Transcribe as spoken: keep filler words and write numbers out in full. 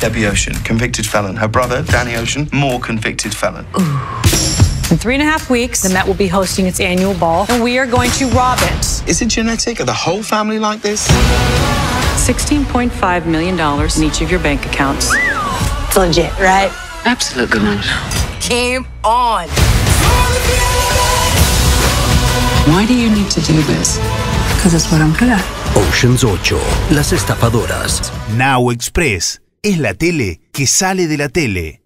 Debbie Ocean, convicted felon. Her brother, Danny Ocean, more convicted felon. Ooh. In three and a half weeks, the Met will be hosting its annual ball, and we are going to rob it. Is it genetic? Are the whole family like this? sixteen point five million dollars in each of your bank accounts. It's legit, right? Absolutely not. Game on. Why do you need to do this? Because it's what I'm good at. Ocean's ocho, Las Estafadoras. Now Express es la tele que sale de la tele.